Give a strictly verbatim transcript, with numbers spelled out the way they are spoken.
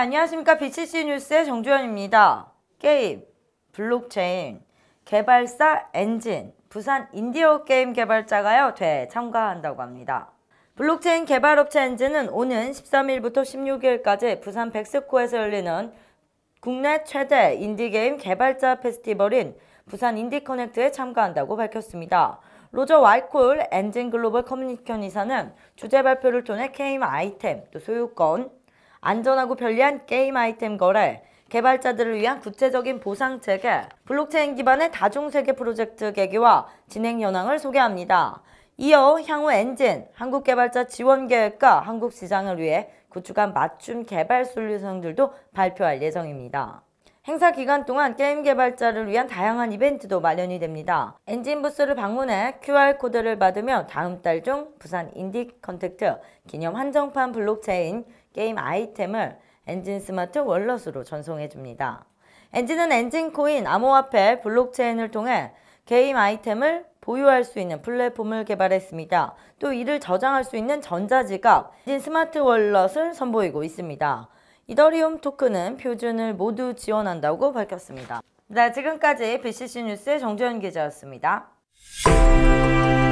네, 안녕하십니까. 비씨씨 뉴스의 정주현입니다. 게임, 블록체인, 개발사 엔진, 부산 인디오 게임 개발자가요, 되참가한다고 합니다. 블록체인 개발업체 엔진은 오는 십삼 일부터 십육 일까지 부산 백스코에서 열리는 국내 최대 인디게임 개발자 페스티벌인 부산 인디커넥트에 참가한다고 밝혔습니다. 로저 와이콜 엔진 글로벌 커뮤니케이션 이사는 주제 발표를 통해 게임 아이템, 또 소유권, 안전하고 편리한 게임 아이템 거래, 개발자들을 위한 구체적인 보상 체계, 블록체인 기반의 다중세계 프로젝트 계기와 진행 현황을 소개합니다. 이어 향후 엔진, 한국 개발자 지원 계획과 한국 시장을 위해 구축한 맞춤 개발 솔루션들도 발표할 예정입니다. 행사 기간 동안 게임 개발자를 위한 다양한 이벤트도 마련이 됩니다. 엔진 부스를 방문해 큐알코드를 받으며 다음 달 중 부산 인디 컨택트 기념 한정판 블록체인 게임 아이템을 엔진 스마트 월렛으로 전송해줍니다. 엔진은 엔진 코인, 암호화폐, 블록체인을 통해 게임 아이템을 보유할 수 있는 플랫폼을 개발했습니다. 또 이를 저장할 수 있는 전자지갑, 엔진 스마트 월렛을 선보이고 있습니다. 이더리움 토큰은 표준을 모두 지원한다고 밝혔습니다. 네, 지금까지 비씨씨 뉴스의 정주현 기자였습니다.